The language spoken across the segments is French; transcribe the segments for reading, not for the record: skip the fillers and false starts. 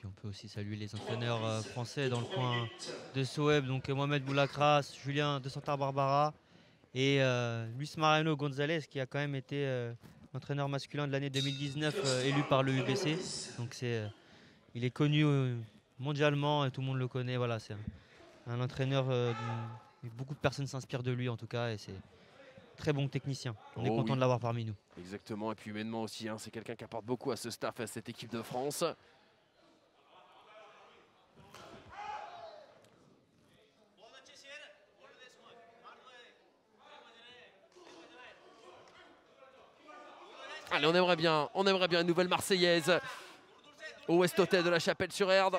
Puis on peut aussi saluer les entraîneurs français dans le coin de Soeb, donc Mohamed Boulakras, Julien de Santa Barbara et Luis Mariano González qui a quand même été entraîneur masculin de l'année 2019 élu par le UBC. Donc il est connu mondialement et tout le monde le connaît. Voilà, c'est un entraîneur, beaucoup de personnes s'inspirent de lui en tout cas et c'est très bon technicien. On est content de l'avoir parmi nous. Exactement, et puis humainement aussi, hein, c'est quelqu'un qui apporte beaucoup à ce staff, à cette équipe de France. Allez, on aimerait bien une nouvelle Marseillaise au West Hotel de la Chapelle-sur-Erdre.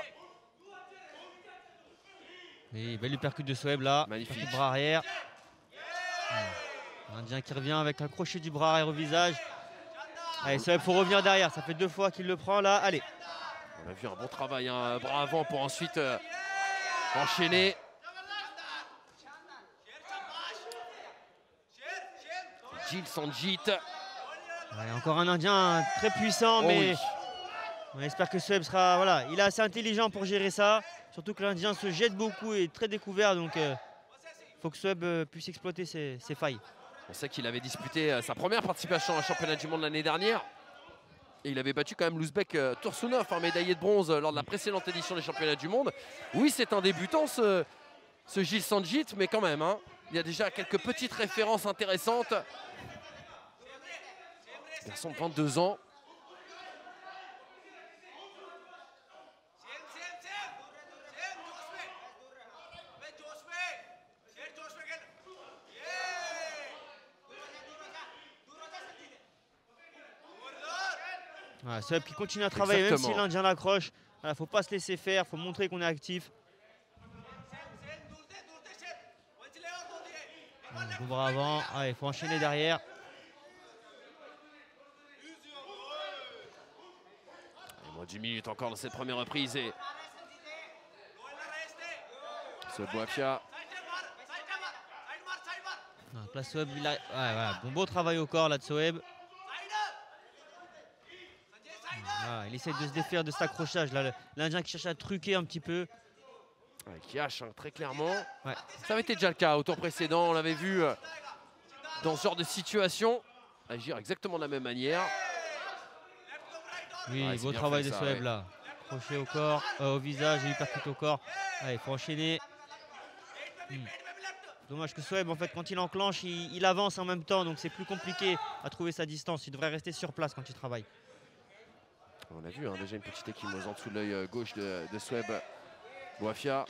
Oui, belle uppercut de Soeb là. Magnifique. Bras arrière. L'Indien qui revient avec un crochet du bras arrière au visage. Allez, Soeb, faut revenir derrière. Ça fait 2 fois qu'il le prend là. Allez. On a vu un bon travail, un bras avant pour ensuite enchaîner. Gilles Sanjit. Ouais, encore un Indien très puissant, mais oui. on espère que Soeb sera. Voilà, il est assez intelligent pour gérer ça. Surtout que l'Indien se jette beaucoup et est très découvert. Donc il faut que Soeb puisse exploiter ses failles. On sait qu'il avait disputé sa première participation à un championnat du monde l'année dernière. Et il avait battu quand même l'Ouzbek Tursunov, un médaillé de bronze lors de la précédente édition des championnats du monde. Oui, c'est un débutant ce Gilles Sanjit, mais quand même, hein, il y a déjà quelques petites références intéressantes. Garçon de 22 ans. Voilà, Soeb qui continue à travailler. Exactement. Même si l'Indien l'accroche. Il ne faut pas se laisser faire, il faut montrer qu'on est actif. Bon bras avant, il faut enchaîner derrière. Et moins d'1 minute encore dans cette première reprise. Et ce Boafia. Donc là, Soeb, voilà, beau travail au corps là de Soeb. Voilà, il essaie de se défaire de cet accrochage. L'Indien qui cherche à truquer un petit peu. Ouais, qui hache hein, très clairement. Ouais. Ça avait été déjà le cas au tour précédent. On l'avait vu dans ce genre de situation agir exactement de la même manière. Oui, beau travail de Soeb là. Crochet au corps, au visage et uppercut au corps. Il faut enchaîner. Dommage que Soeb, en fait, quand il enclenche, il avance en même temps. Donc c'est plus compliqué à trouver sa distance. Il devrait rester sur place quand il travaille. On a vu hein, déjà une petite échymose en dessous de l'œil gauche de Soeb Boafia.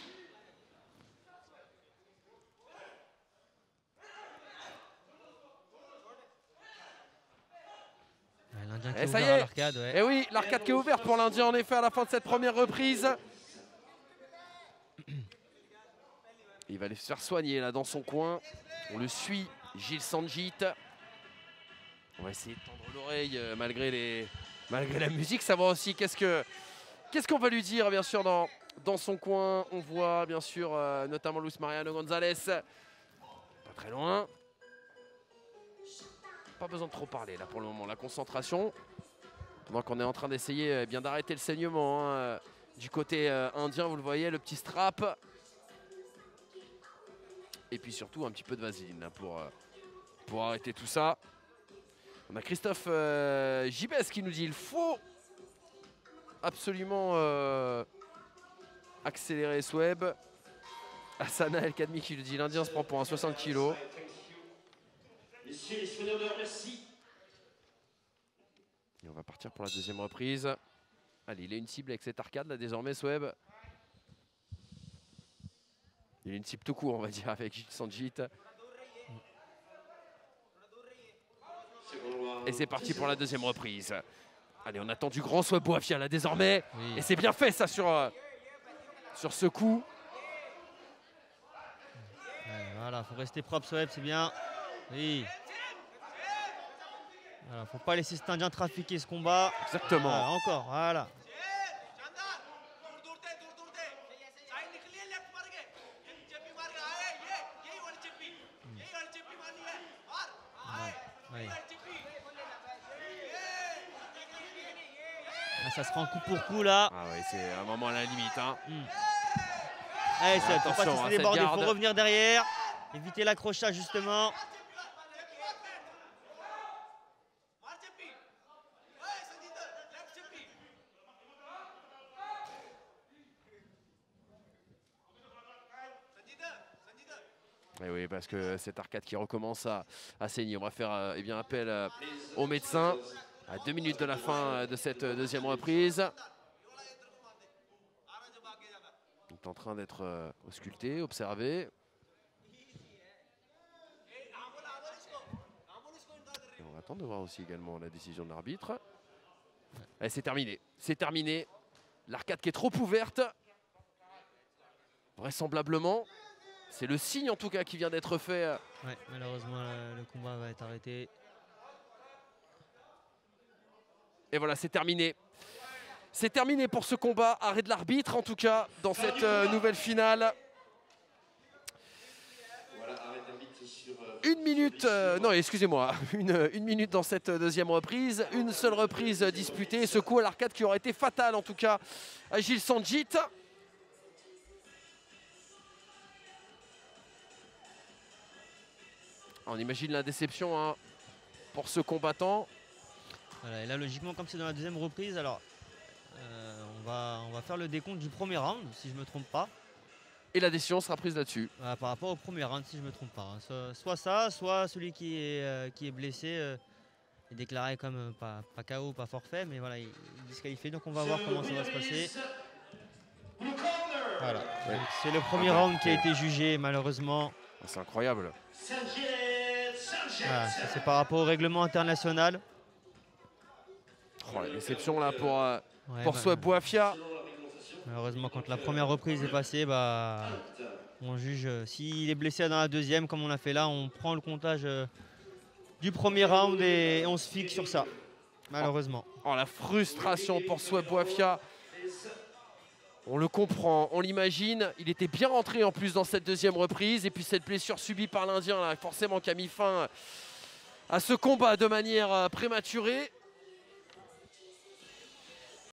Et ça y est, et oui, l'arcade qui est ouverte pour l'Indien en effet à la fin de cette première reprise. Il va aller se faire soigner là dans son coin. On le suit, Gilles Sanjit. On va essayer de tendre l'oreille malgré la musique, savoir aussi qu'est-ce qu'on va lui dire bien sûr dans son coin. On voit bien sûr notamment Luis Mariano González. Pas très loin. Pas besoin de trop parler là pour le moment, la concentration. Pendant qu'on est en train d'essayer bien d'arrêter le saignement hein, du côté indien, vous le voyez, le petit strap. Et puis surtout un petit peu de vaseline là, pour arrêter tout ça. On a Christophe Gibes qui nous dit il faut absolument accélérer Soeb. Hassana El Kadmi qui nous dit l'Indien se prend pour un 60 kg. Messieurs les soigneurs, merci. Et on va partir pour la deuxième reprise. Allez, il a une cible avec cette arcade là désormais Soeb. Il a une cible tout court on va dire avec Gilles Sanjit. Et c'est parti pour la deuxième reprise. Allez, on attend du grand Soeb Boafia là désormais. Oui. Et c'est bien fait ça sur ce coup. Voilà, faut rester propre Soeb, c'est bien. Oui. Voilà, faut pas laisser cet Indien trafiquer ce combat. Exactement. Voilà, encore, voilà. ça se prend coup pour coup là. Ah ouais, c'est un moment à la limite. Hein. Allez, ça faut pas attention, se hein, laisser déborder, il cette faut garde. revenir derrière. Éviter l'accrochage justement. Et oui, parce que cette arcade qui recommence à saigner. On va faire eh bien, appel au médecin à 2 minutes de la fin de cette deuxième reprise. Il est en train d'être ausculté, observé. Et on va attendre de voir aussi également la décision de l'arbitre. Et c'est terminé. C'est terminé. L'arcade qui est trop ouverte. Vraisemblablement. C'est le signe en tout cas qui vient d'être fait. Ouais, malheureusement le combat va être arrêté. Et voilà, c'est terminé. C'est terminé pour ce combat. Arrêt de l'arbitre en tout cas dans cette nouvelle finale. Une minute, non excusez-moi, une minute dans cette deuxième reprise. Une seule reprise disputée. Ce coup à l'arcade qui aurait été fatal en tout cas à Gilles Sanjit. On imagine la déception hein, pour ce combattant. Voilà, et là logiquement comme c'est dans la deuxième reprise, alors on va faire le décompte du premier round si je ne me trompe pas. Et la décision sera prise là-dessus. Par rapport au premier round si je ne me trompe pas. Hein. Soit ça, soit celui qui est blessé est déclaré comme pas KO, pas forfait, mais voilà, il est disqualifié. Donc on va voir comment ça va se passer. Voilà. Ouais. C'est le premier round qui a été jugé malheureusement. C'est incroyable. Voilà, ça c'est par rapport au règlement international. Oh, la déception là Ouais, pour Soueb Boafia. Malheureusement, quand la première reprise est passée, on juge. S'il est blessé dans la deuxième, comme on l'a fait là, on prend le comptage du premier round et on se fixe sur ça, malheureusement. Oh, la frustration pour Soueb Boafia. On le comprend, on l'imagine. Il était bien rentré en plus dans cette deuxième reprise. Et puis cette blessure subie par l'Indien, forcément, qui a mis fin à ce combat de manière prématurée.